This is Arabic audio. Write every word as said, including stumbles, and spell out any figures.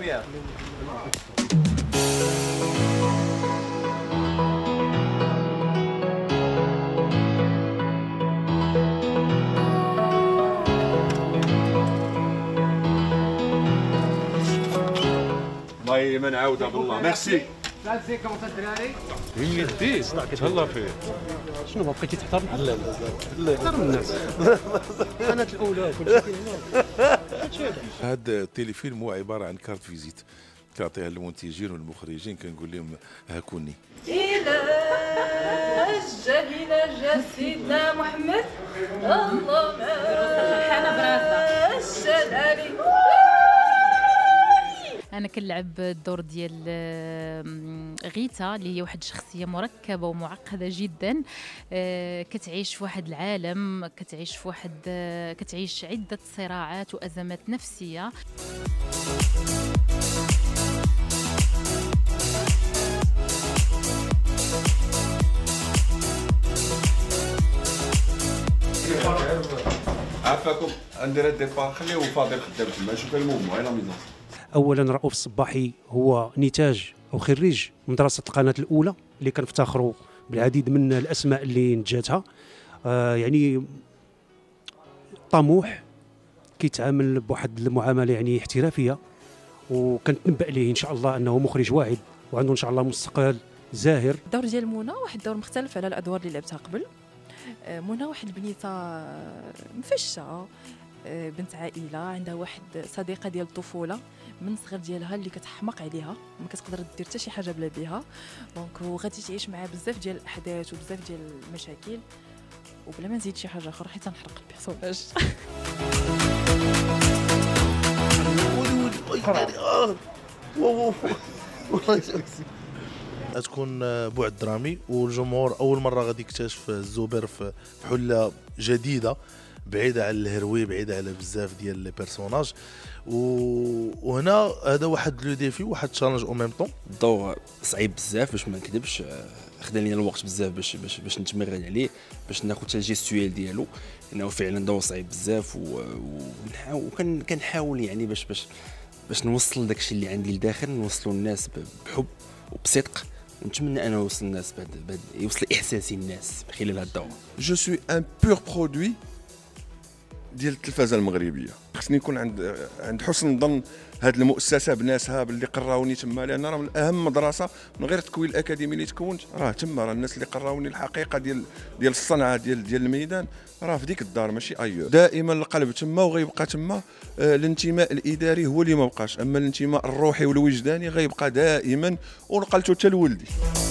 lumière. والله ما نعاودها بالله. ميرسي. وين يدي تهلا فيه. شنو ما بقيتي تحترم؟ لا لا لا احترم الناس. القناه الاولى كل شيء هنا. هذا التليفيلم هو عباره عن كارت فيزيت كنعطيها للمنتجين والمخرجين، كنقول لهم هاكوني. إلى جا إلى جا سيدنا محمد الله ما الشلالي. انا كنلعب الدور ديال غيتا اللي هي واحد الشخصيه مركبه ومعقده جدا، كتعيش في واحد العالم، كتعيش في واحد كتعيش عده صراعات وازمات نفسيه. عافاكم ندير الديبار، خليو فاضل خدام تما نشوف المهم على ميزان. اولا رؤوف الصباحي هو نتاج او خريج مدرسه القناه الاولى اللي كنفتخروا بالعديد من الاسماء اللي نتجاتها. آه يعني طموح، كيتعامل بواحد المعامله يعني احترافيه، وكنتنبأ ليه ان شاء الله انه مخرج واعد وعنده ان شاء الله مستقبل زاهر. الدور ديال منى واحد الدور مختلف على الادوار اللي لعبتها قبل. منى واحد البنيته مفشه، بنت عائله، عندها واحد صديقه ديال الطفوله من الصغر ديالها اللي كتحمق عليها، ما كتقدر دير حتى شي حاجه بلا بها. دونك وغادي تعيش معاه بزاف ديال الاحداث وبزاف ديال المشاكل، وبلا ما نزيد شي حاجه اخرى حيت نحرق البيرسوناج. تكون بعد درامي، والجمهور اول مره غادي يكتشف الزبير في حله جديده بعيده على الهروي، بعيده على بزاف ديال لي بيرسوناج. وهنا هذا واحد لو ديفي، واحد تشالنج او ميم طون. الدور صعيب بزاف باش ما نكذبش، خدا لينا الوقت بزاف باش باش باش نتمرن عليه، باش ناخذ حتى الجيستويال ديالو، لانه فعلا دور صعيب بزاف. وكان كنحاول يعني باش باش باش نوصل داكشي اللي عندي لداخل، نوصلوا الناس بحب وبصدق، ونتمنى انا نوصل الناس بعد بعد يوصل احساسي الناس من خلال هذا الدور. جو سوي ان بور برودوي ديال التلفازه المغربيه. خصني يكون عند عند حسن ظن هذه المؤسسه بناسها باللي قراوني تما، لان راه من اهم مدرسه من غير التكوين الاكاديمي اللي تكونت، راه تما راه الناس اللي قراوني الحقيقه ديال ديال الصنعه ديال ديال الميدان راه في ديك الدار ماشي ايور. دائما القلب تما وغيبقى تما. آه الانتماء الاداري هو اللي ما بقاش، اما الانتماء الروحي والوجداني غيبقى دائما، ونقلته حتى لولدي.